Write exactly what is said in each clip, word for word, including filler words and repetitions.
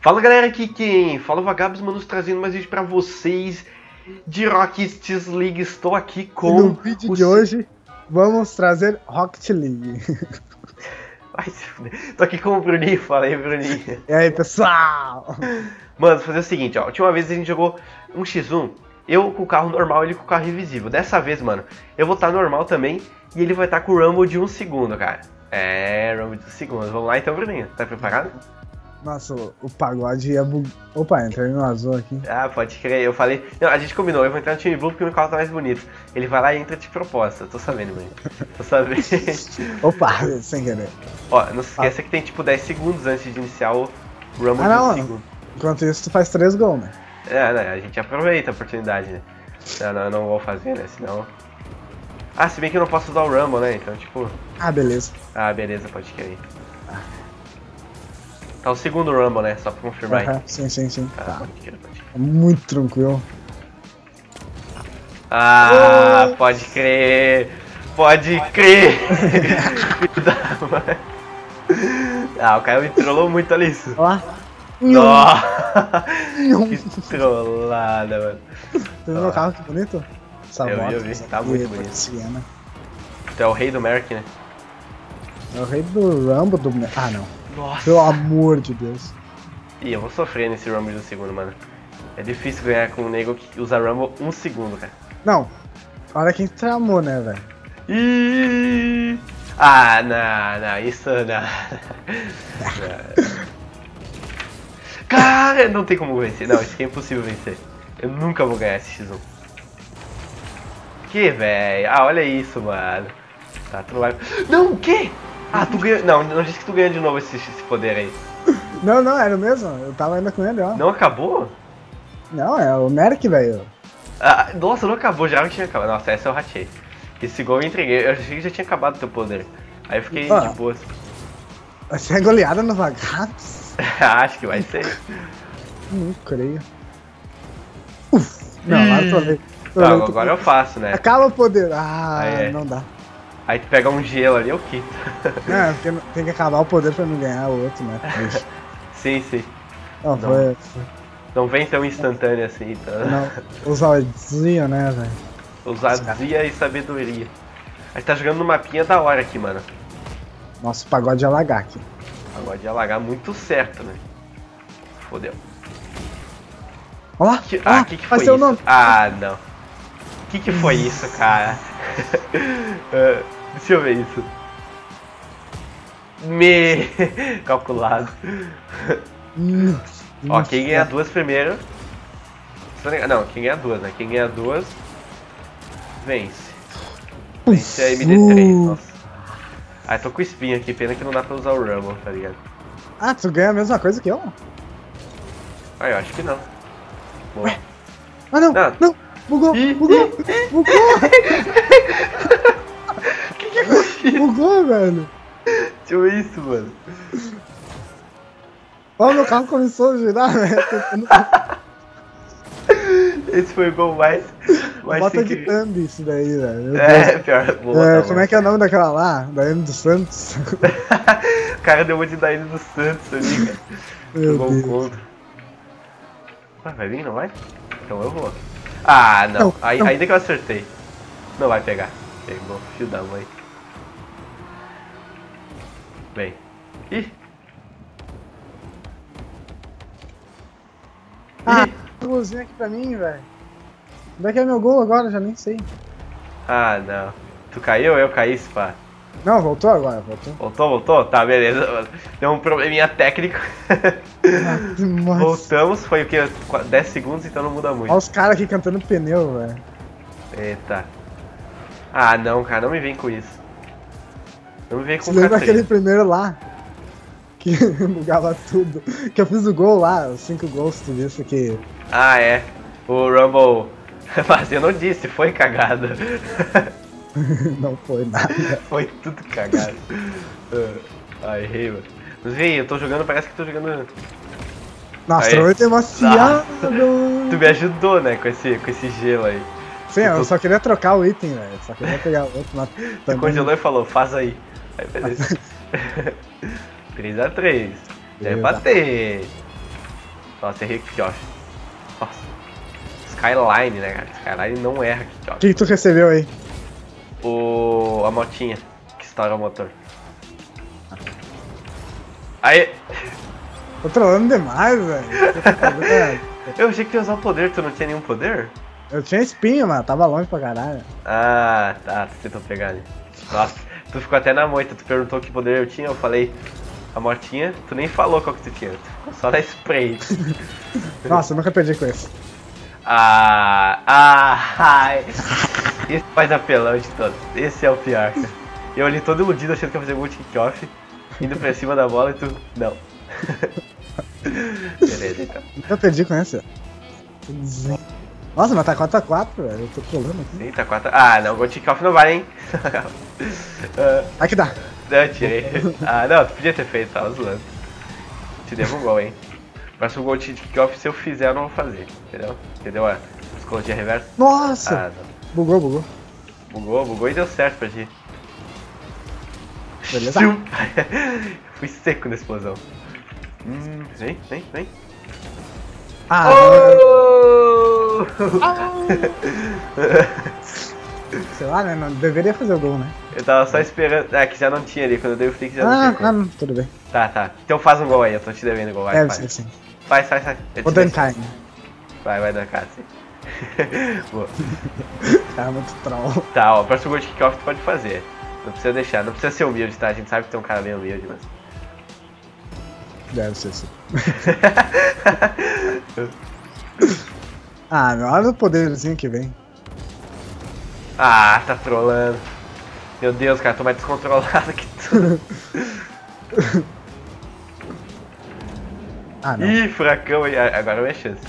Fala galera, aqui quem fala Vagabos, manos, trazendo mais vídeo pra vocês de Rocket League. Estou aqui com... E no vídeo o... de hoje, vamos trazer Rocket League. Vai se fuder. Tô aqui com o Bruninho, fala aí Bruninho. E aí pessoal? Mano, vou fazer o seguinte, ó, a última vez a gente jogou um xis um, eu com o carro normal e ele com o carro invisível. Dessa vez, mano, eu vou estar normal também e ele vai estar com o Rumble de um segundo, cara. É, Rumble de um segundo. Vamos lá então, Bruninho, tá preparado? Nossa, o, o pagode ia bug... Opa, entrei no azul aqui. Ah, pode crer, eu falei... Não, a gente combinou, eu vou entrar no time blue porque o meu carro tá mais bonito. Ele vai lá e entra de proposta, tô sabendo, mano. Tô sabendo. Opa, sem querer. Ó, não se esqueça ah. que tem tipo dez segundos antes de iniciar o Rumble ah, não, de um segundo. Enquanto isso, tu faz três gols, né? É, né, a gente aproveita a oportunidade, né? Não, não, eu não vou fazer, né, senão... Ah, se bem que eu não posso usar o Rumble, né, então tipo... Ah, beleza. Ah, beleza, pode crer. Ah. Tá o segundo Rumble, né? Só pra confirmar uh-huh. aí. Sim, sim, sim. Ah, tá. pode crer, pode crer. Muito tranquilo. Ah, oh! Pode crer! Pode crer! Ah, o cara me trollou muito, olha isso. Ó. Nossa! Que trollada, mano. Tu viu meu carro, que bonito? Essa eu moto, vi, eu vi. Tá muito bonito. Siena. Tu é o rei do Merc, né? É o rei do Rumble do... Ah, não. Nossa. Pelo amor de Deus. Ih, eu vou sofrer nesse Rumble de um segundo, mano. É difícil ganhar com um nego que usa Rumble um segundo, cara. Não. Olha quem tramou, né, velho? Ih! Ah, não, não, isso não. Cara, não tem como vencer. Não, isso aqui é impossível vencer. Eu nunca vou ganhar esse xis um. Que, velho? Ah, olha isso, mano. Tá, tu não vai... Não, o quê? Ah, tu ganhou... Não, não disse que tu ganhou de novo esse, esse poder aí. Não, não, era o mesmo. Eu tava ainda com ele, ó. Não acabou? Não, é o Merc, velho. Ah, nossa, não acabou, já que tinha acabado. Nossa, essa eu ratei. Esse gol eu entreguei. Eu achei que já tinha acabado o teu poder. Aí eu fiquei ah, de boa. Vai ser goleada no Vagabos? Acho que vai ser. Não creio. Uf, não, lá eu tô vendo. Não, agora eu faço, né? Acaba o poder. Ah, é. Não dá. Aí tu pega um gelo ali, eu quito. É, porque tem que acabar o poder pra não ganhar o outro, né? Sim, sim. Não, não, foi, foi. Não vem tão instantâneo assim, tá? Não, ousadia, né, velho? Ousadia e sabedoria. A gente tá jogando no mapinha da hora aqui, mano. Nossa, o pagode de alagar aqui. Pagode de alagar muito certo, né? Fodeu. Olha lá! Que, ah, o que, que foi isso? Nome. Ah, não. O que, que foi isso, cara? uh, deixa eu ver isso. Me... Calculado. Ó, quem ganha duas primeiro... Não, quem ganha duas, né? Quem ganha duas... Vence. Vence a M D três, nossa. Ah, tô com espinho aqui, pena que não dá pra usar o Rumble, tá ligado? Ah, tu ganha a mesma coisa que eu? Ah, eu acho que não. Ué? Ah, não, não, não. Bugou, ih, bugou, ih, bugou. Que que foi isso? Bugou, velho. Deixa eu ver isso, mano. Ó, meu carro começou a girar, velho. Esse foi o gol mais... mais Bota de thumb isso daí, velho. É, pior. Boa, é, tá como é que é o nome daquela lá? Da N dos Santos? O cara deu uma de da N dos Santos ali, cara. Jogou um contra. Ah, vai vir, não vai? Então eu vou. Ah, não. não, Aí, não. Ainda que eu acertei. Não vai pegar. Pegou, filho da mãe. Bem. Ih. Ah, golzinho aqui pra mim, velho. Onde é que é meu gol agora? Já nem sei. Ah, não. Tu caiu ou eu caí, pá? Não, voltou agora, voltou. Voltou, voltou? Tá, beleza. Deu um probleminha técnico. Nossa. Voltamos, foi o que? dez segundos, então não muda muito. Olha os caras aqui cantando pneu, velho. Eita. Ah, não, cara, não me vem com isso. Não me vem com Você lembra aquele primeiro lá? Que bugava tudo. Que eu fiz o gol lá, os cinco gols, tu viu isso aqui? Ah, é. O Rumble. Mas eu não disse, foi cagada. Não foi nada. Foi tudo cagado. Ai, errei, mano. Mas vem, eu tô jogando, parece que tô jogando. Nossa, eu tem demasiado. Tu me ajudou, né, com esse, com esse gelo aí. Sim, eu, eu tô... só queria trocar o item, velho. Só queria pegar o outro. Mas tu também... congelou e falou, faz aí. Aí, beleza. três a três. Já é bater. Nossa, errei aqui, ó. Nossa. Skyline, né, cara? Skyline não erra aqui, ó. O que, que tu recebeu aí? O... a motinha que estoura o motor. Aí! Tô trolando demais, velho. Eu achei que ia usar o poder, tu não tinha nenhum poder? Eu tinha espinho, mano, tava longe pra caralho. Ah, tá, tu tentou pegar ali. Nossa, tu ficou até na moita, tu perguntou que poder eu tinha, eu falei a mortinha, tu nem falou qual que tu tinha, tu ficou só na spray. Nossa, eu nunca perdi com isso. Ah, ah, ai. Esse mais apelão de todos, esse é o pior, cara. Eu ali todo iludido achando que ia fazer um kick-off, indo pra cima da bola e tu, não. Beleza, então. Nunca perdi com essa. Nossa, mas tá quatro a quatro, velho. Eu tô trolando aqui. Sim, tá quatro. Ah, não, o kick-off não vale, hein? uh, Aqui dá. Não, tirei. Ah, não, tu podia ter feito, tava zoando. Te devo um gol, hein? Próximo gol de kick-off, se eu fizer, eu não vou fazer. Entendeu? Entendeu a psicologia reversa? Nossa! Ah, não. Bugou, bugou. Bugou, bugou e deu certo pra ti. Beleza? Fui seco na explosão. Hum, vem, vem, vem. Ah, Oh! sei lá, né? Não deveria fazer o gol, né? Eu tava só esperando. Ah, que já não tinha ali. Quando eu dei o flick já não Ah, tinha. ah, não, tudo bem. Tá, tá. Então faz um gol aí, eu tô te devendo gol. Vai, É, faz. sim, sim. Vai, sai, sai. Eu Vou te deixo. tancar, né? Vai, vai dancar, sim. Boa. Tá muito troll. Tá, ó, o próximo gol de kickoff tu pode fazer. Não precisa deixar, não precisa ser humilde, tá? A gente sabe que tem um cara bem humilde, mas. Deve ser sim. Ah, meu, olha o poderzinho que vem. Ah, tá trolando. Meu Deus, cara, tô mais descontrolado que tu. Ah, não. Ih, furacão aí. Agora é a minha chance.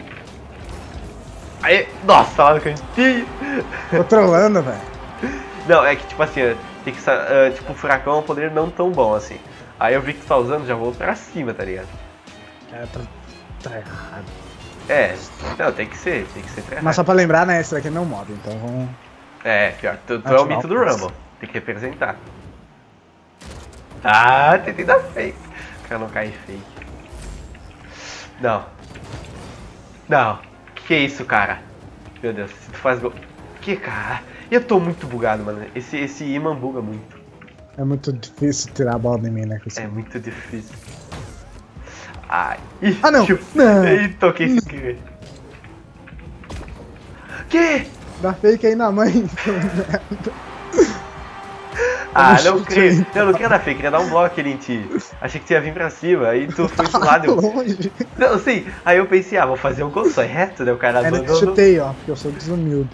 Aí, nossa, lá no cantinho. Tô trolando, velho. Não, é que tipo assim, tem que uh, tipo, o furacão é um poder não tão bom assim. Aí eu vi que tu tá usando, já vou pra cima, tá ligado? É, tá, tá errado. É, não, tem que ser, tem que ser pra Mas só pra lembrar, né, esse daqui é meu modo, então vamos... É, pior, tu, tu é o mito do Rumble, tem que representar. Ah, tentei dar fake. O cara não cai em fake. Não. Não. Que isso, cara? Meu Deus, se tu faz gol... Que, cara? Eu tô muito bugado, mano. Esse, esse imã buga muito. É muito difícil tirar a bola de mim, né? É muito difícil. Ai. Ih, Ah, não! Tipo, Não! Ih, toquei sem querer. Que? Dá fake aí na mãe. Ah, não creio. Não, não queria dar fake, queria dar um bloco ali em ti. Achei que tu ia vir pra cima, aí tu foi pro lado. Eu... longe. Não, sim. Aí eu pensei, ah, vou fazer um gol só é reto, né? O cara É, andou. eu chutei, ó, porque eu sou desumilde.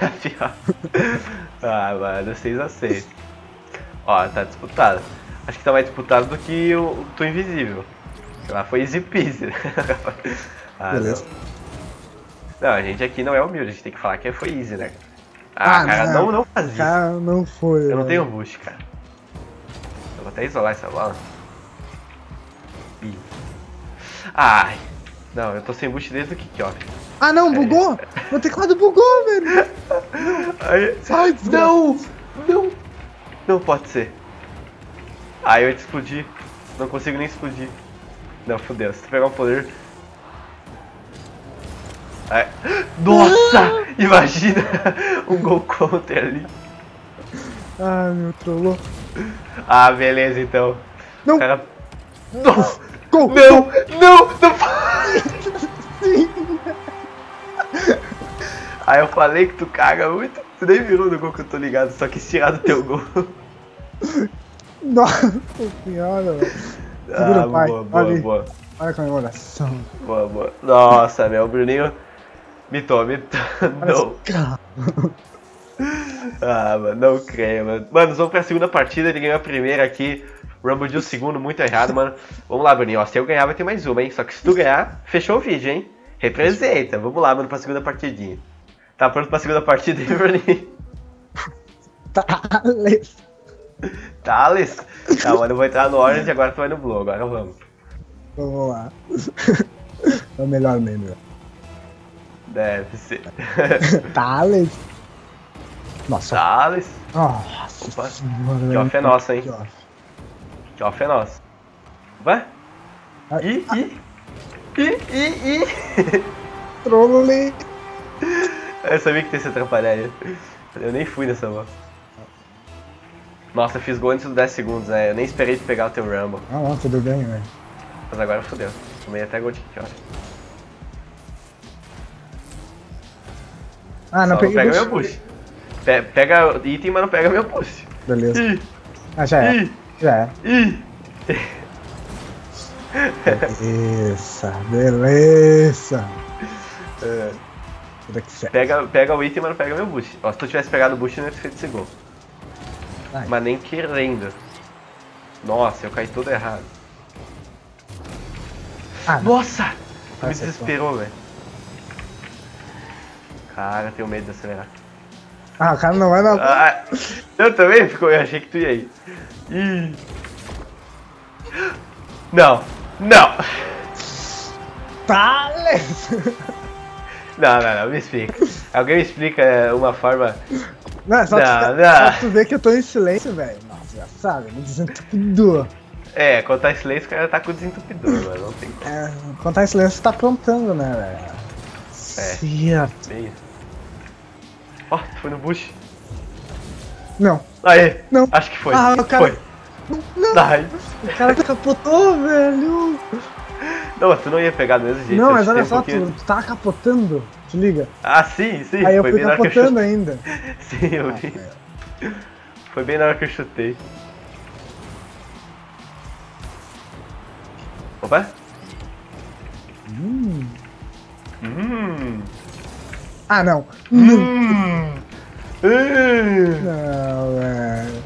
Ah, mano, seis a seis. Ó, tá disputado. Acho que tá mais disputado do que o Tô Invisível. Lá foi easy peasy. Ah, beleza. Não. Não, a gente aqui não é humilde, a gente tem que falar que foi easy, né? Ah, Ah, cara, não. não, não faz isso. Cara, não foi. Eu não velho. tenho boost, cara. Eu vou até isolar essa bola. Ih. Ai. Não, eu tô sem boost desde o kickoff. Ah, não, bugou! Meu teclado bugou, velho! Aí... Sai, Não! Não! Não pode ser. Aí eu ia te explodir. Não consigo nem explodir. Não, fudeu. Se tu pegar um poder... Aí... Nossa! Imagina um gol contra ali. Ah, meu, trollou. Ah, beleza então. Não! O cara... Não! Gol! Não! Não! Não! Sim! Aí eu falei que tu caga muito. Tu nem virou no gol que eu tô ligado, só quis tirar do teu gol. Nossa senhora, velho. Segura Ah, o pai. boa, boa, Olha, boa. olha a comemoração. Boa, boa. Nossa, meu, o Bruninho mitou, mitou. Não. Ah, mano, não creio, mano. Mano, vamos pra segunda partida, ele ganhou a primeira aqui. Rumble de um segundo, muito errado, mano. Vamos lá, Bruninho, ó, se eu ganhar vai ter mais uma, hein. Só que se tu ganhar, fechou o vídeo, hein. Representa, vamos lá, mano, pra segunda partidinha. Tá pronto pra segunda partida, hein, Bruninho? Thales. Thales? Tá, mano, eu vou entrar no Orange e agora tu vai no Blue, agora vamos. Vamos lá. É o melhor meme, velho. Deve ser. Thales. Nossa. Thales. Nossa. Opa. Senhora, Que off é nossa, hein? que off. Que off é nossa. Vai. Ai, Ih, ih. Ih, ih, ih. Trololei. Eu sabia que tem esse atrapalhar. Eu nem fui nessa bola. Nossa, eu fiz gol antes dos dez segundos, né? Eu nem esperei de pegar o teu Rumble. Ah, não, tudo bem, velho. Mas agora fodeu. Tomei até gol de kick, olha. Ah, não Só peguei não pega boost. meu boost. Pe pega item, mas não pega meu boost. Beleza. Ih, Ah, já é. ih, Já é. ih. Beleza, beleza. É. Tudo que certo. Pega, pega o item, mas não pega meu boost. Ó, se tu tivesse pegado o boost, eu não ia ter feito esse gol. Ai. Mas nem querendo. Nossa, eu caí todo errado. Ah, não. Nossa! Tu me Acertou. desesperou, velho. Cara, eu tenho medo de acelerar. Ah, o cara não vai na. Ah, eu também ficou, eu achei que tu ia ir. Ih. Não, não. Tá, Não, não, não, me explica. Alguém me explica uma forma. Não, é só, Não, tu, não. só tu ver que eu tô em silêncio, velho. Nossa, já sabe, me desentupidor. É, contar silêncio, o cara tá com desentupidor, mas não tem como. É, contar em silêncio você tá aprontando, né, velho? É. Certo. Bem isso. Ó, tu foi no bush. Não. Aê, Não. acho que foi. Ah, o cara- Foi. Não, Ai. o cara capotou, velho. Não, mas tu não ia pegar do mesmo jeito. Não, eu mas chutei olha um só, pouquinho- tu, tu tava capotando. Te liga. Ah, sim, sim. Aí eu foi fui bem na hora que eu capotando chutei. ainda. Sim, eu vi. Ah, Foi bem na hora que eu chutei. Opa. Hum. Hum. Ah, não. Hum. Hum. Hum. Não, velho.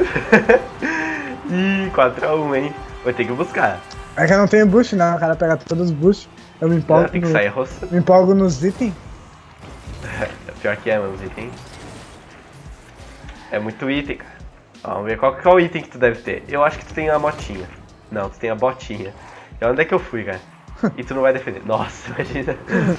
Ih, quatro a um, hein? Vai ter que buscar. É que eu não tenho boost, não. O cara pega todos os boosts. Eu me empolgo, Ah, tem que no- sair roçando. me empolgo nos itens. Pior que é, mano, os itens. É muito item, cara. Ó, vamos ver qual, qual item que tu deve ter. Eu acho que tu tem a motinha. Não, tu tem a botinha. E onde é que eu fui, cara? E tu não vai defender. Nossa, imagina.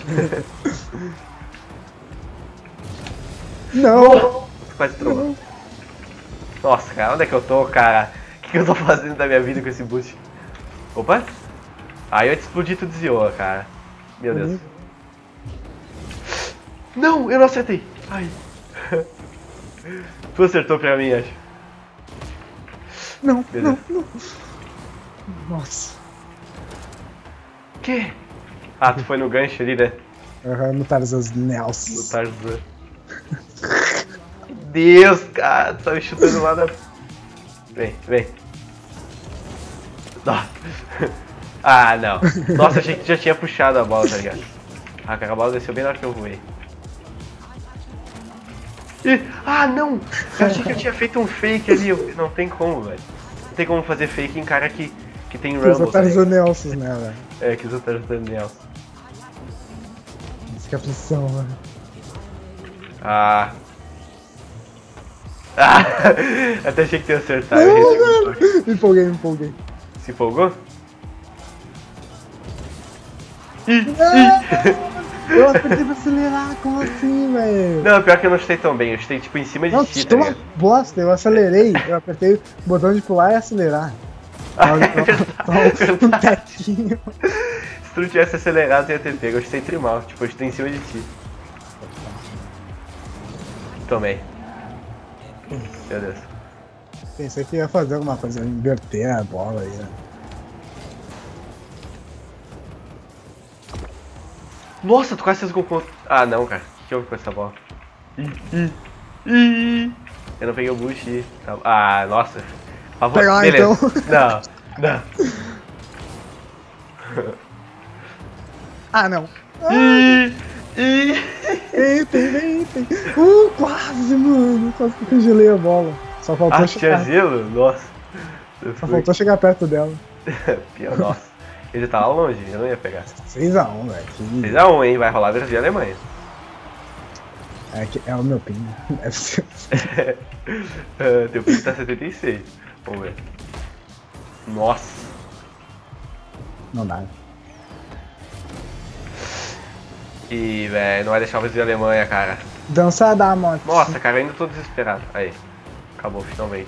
Não! Tu quase trollou. Nossa, cara, onde é que eu tô, cara? O que, que eu tô fazendo da minha vida com esse boost? Opa! Aí eu te explodi e tu desviou, cara. Meu Deus. Uhum. Não, eu não acertei. Ai. Tu acertou pra mim, acho. Não, Beleza. não, não. Nossa. Que? Ah, tu foi no gancho ali, né? Aham, no Tarzan No Nelson. Tarzan. Meu Deus, cara, tu tá me chutando lá da... Vem, vem. Nossa. Ah, não. Nossa, achei que tu já tinha puxado a bola, tá ligado? Ah, cara, a bola desceu bem na hora que eu voei. Ih, ah, não! Eu achei que eu tinha feito um fake ali. Eu... Não tem como, velho. Não tem como fazer fake em cara que, que tem Fiz o Rumble. Tarzan Nelson, né, velho? É, que usa o Tarzan Nelson. Isso que é aflição, velho. Ah. Ah! Até achei que tu ia acertar. Eu errei o segundo toque. Me empolguei, me empolguei. Se empolgou? Ih, Eu apertei pra acelerar, como assim, velho? Não, pior que eu não chutei tão bem. Eu chutei tipo em cima de Não, ti, tá tu uma ligado? bosta, eu acelerei, eu apertei o botão de pular e acelerar. Ah, Olha, é verdade, só é um verdade. tequinho. Se tu não tivesse acelerado, tu ia ter pego. Eu chutei trimal. Tipo, eu chutei em cima de ti. Tomei. Meu Deus. Pensei que ia fazer alguma coisa, inverter a bola aí, né? Nossa, tu quase fez gol contra. Ah, não, cara. O que, que houve com essa bola? Ih, ih, ih. Eu não peguei o boost. e- tá- Ah, nossa. Por favor. Pega lá, Beleza. então. Não, não. Ah, não. Ih, ih. Item, item. Uh, quase, mano. Quase que congelei a bola. Só faltou Ah, tinha chegar. gelo? Nossa. Eu Só fui. faltou chegar perto dela. Pior, nossa. Ele tá lá longe, eu não ia pegar. seis a um, velho. Que- seis a um, hein? Vai rolar Brasil e Alemanha. É, que é o meu ping. Deve ser. Ah, teu ping tá setenta e seis. Vamos ver. Nossa. Não dá. Ih, velho, não vai deixar o Brasil e Alemanha, cara. Dança da moto. Nossa, cara, eu ainda tô desesperado. Aí. Acabou, finalmente.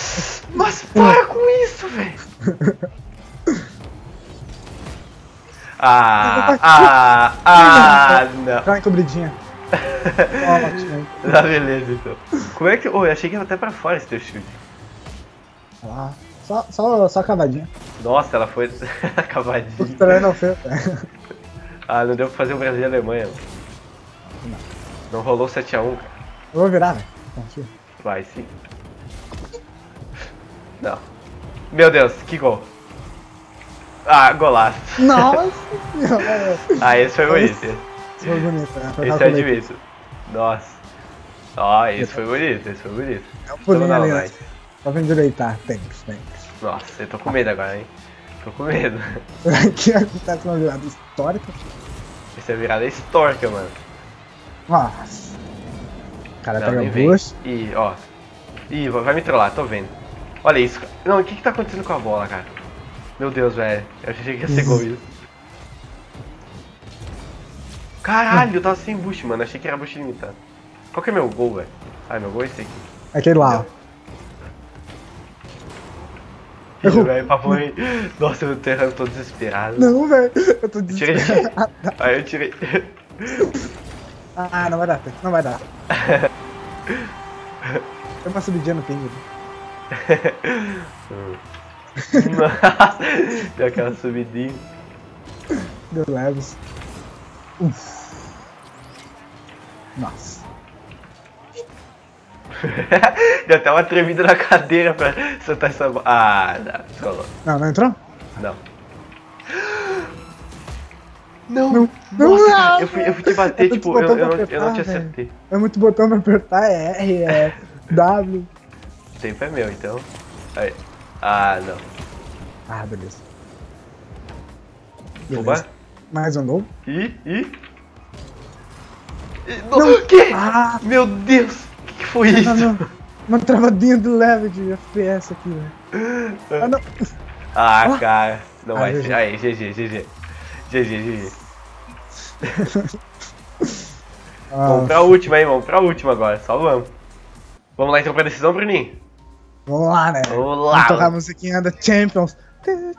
Mas para com isso, velho! Ah, ah, ah, não. Vai, cobridinha. Ótimo. Tá, beleza, então. Como é que... Oh, eu achei que ia até pra fora esse teu chute. Ah, só, só, só cavadinha. Nossa, ela foi O cavadinha. treino não fez. Ah, não deu pra fazer o Brasil e a Alemanha. Não. Não rolou sete a um, cara. Eu vou virar, velho. Confia. Vai, sim. Não. Meu Deus, que gol. Ah, golaço. Nossa senhora. Ah, esse foi bonito. Esse foi bonito, né? Foi Esse eu calculado. admito. Nossa. Ó, esse foi bonito, esse foi bonito. É um pulinho Então não, ali, vai. né? Só pra endireitar. Thanks, thanks. Nossa, eu tô com medo agora, hein. Tô com medo. Aqui acontece uma virada histórica. Essa é a virada histórica, mano. Nossa. O cara Não, pega nem vem. duas. Ih, ó. Ih, vai me trollar, tô vendo. Olha isso. cara. Não, o que que tá acontecendo com a bola, cara? Meu Deus, velho. Eu achei que ia ser gol isso. Caralho, eu tava sem boost, mano. Achei que era boost limitado. Qual que é meu gol, velho? Ah, meu gol é esse aqui. Aquele lá, ó. Ih, Errou. velho, papo aí. Nossa, eu tô errando, tô desesperado. Não, velho. Eu tô Eu tirei. desesperado. Aí eu tirei. Ah, não vai dar, não vai dar. Tem uma subidinha no ping. Nossa, deu aquela subidinha. Deu leves. Uf. Nossa. Deu até uma tremida na cadeira pra soltar essa bola. Ah, não, descolou. Não, não entrou? Não. Não, Não. nossa, Não, cara, eu fui, eu fui te bater, é muito tipo, eu, botão eu, pra não, eu não te apertar, acertei. É muito botão pra apertar, é R, é W. O tempo é meu, então. Aí. Ah, não. Ah, beleza. Oba. Mais um gol. Ih, ih. Ih, no, que? Ah, Meu Deus, o que, que foi tá isso? uma, uma travadinha de leve de F P S aqui, velho. Ah, não. Ah, Ah. cara. Não Ah, vai G G. ser. Aí, G G, G G. G G, G G. Vamos Ah, pra última, hein? Vamos pra última agora. Só vamos. Vamos lá então pra decisão, Bruninho? vamos lá, né? Vamos lá. Vamos tocar a musiquinha da Champions. The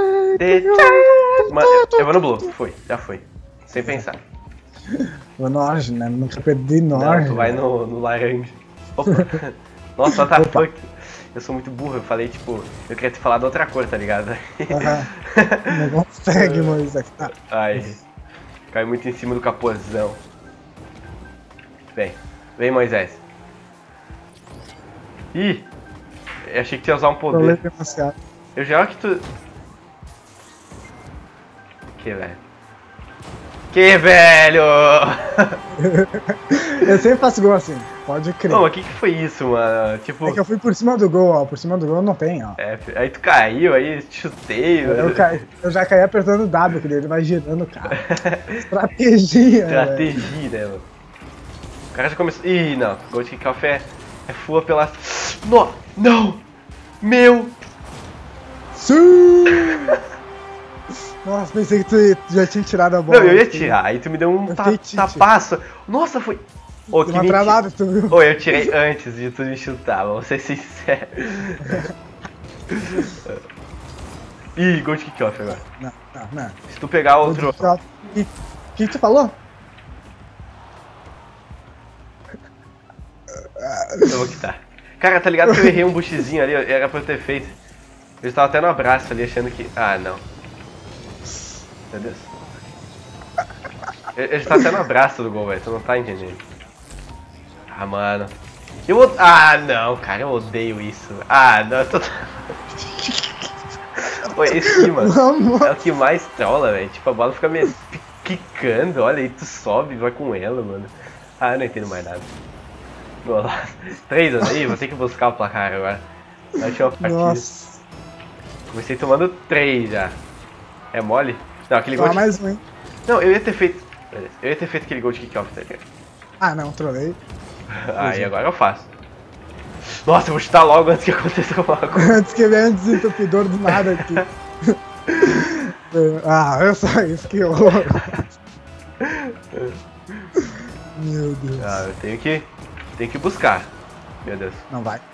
Mano, eu vou no Blue. Fui, já fui. Sem pensar. O Norge, né? Nunca perdi Norge. Não, tu vai no, no laranja. Opa. Nossa, what the Opa. fuck. Eu sou muito burro, eu falei tipo, eu queria ter falado outra cor, tá ligado? Aham. Não consegue, Moisés. Ah, Ai, caiu muito em cima do capozão. Vem, vem Moisés. Ih, eu achei que tu ia usar um problema poder. demasiado. Eu já que tu... Que velho? Que velho! Eu sempre faço gol assim, pode crer. Ô, mas o que que foi isso, mano? Tipo... É que eu fui por cima do gol, ó. Por cima do gol não tem, ó. É, aí tu caiu, aí chutei. Eu, mano. caí, eu já caí apertando o W, que ele vai girando, cara. Estratégia, velho. Estratégia, né, mano? O cara já começou... Ih, não. Gol de kickoff é, é full pela... No, não! Meu... Sim! Nossa, pensei que tu já tinha tirado a bola. Não, eu ia tirar. Aí tu me deu um Eu ta fiquei tite. tapaço. Nossa, foi... Ô, que Deu uma mentira. travada, tu viu? Ô, eu tirei antes de tu me chutar, vamos ser sinceros. Ih, gol de kickoff agora. Não, não, não. Se tu pegar outro... O que, que tu falou? Eu vou quitar. Cara, tá ligado que eu errei um boostzinho ali, era pra eu ter feito. Eu estava até no abraço ali, achando que... Ah, não. Meu Deus. Eu, eu estava até no abraço do gol, velho, tu não tá entendendo. Ah, mano. Eu od... Ah, não, cara, eu odeio isso. Ah, não, eu tô... Pô, esse aqui, mano, é o que mais trola, velho. Tipo, a bola fica meio quicando, olha, aí tu sobe e vai com ela, mano. Ah, eu não entendo mais nada. Golaço. três anos aí, vou ter que buscar o placar agora. Na última partida. Nossa. Comecei tomando três já. É mole? Não, aquele gol Só de... mais um, hein? Não, eu ia ter feito... Eu ia ter feito aquele gol de kickoff, tá ligado? Ah, não, trolei. Aí agora eu faço. Nossa, eu vou chutar logo antes que aconteça alguma coisa. Antes que venha um desentupidor do nada aqui. Ah, eu só isso, que horror. Meu Deus. Ah, eu tenho que... Tenho que buscar. Meu Deus. Não vai.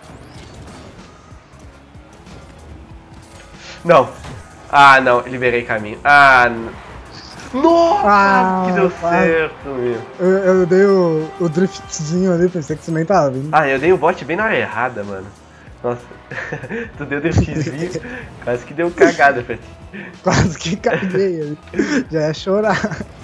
Não. Ah, não. Liberei caminho. Ah, n- Nossa, Ah, que deu quase. certo, meu. Eu, eu dei o, o driftzinho ali, pensei que você nem tava vindo. Ah, eu dei o bot bem na hora errada, mano. Nossa, tu deu driftzinho, quase que deu cagada pra ti. Quase que caguei ali. Já ia chorar.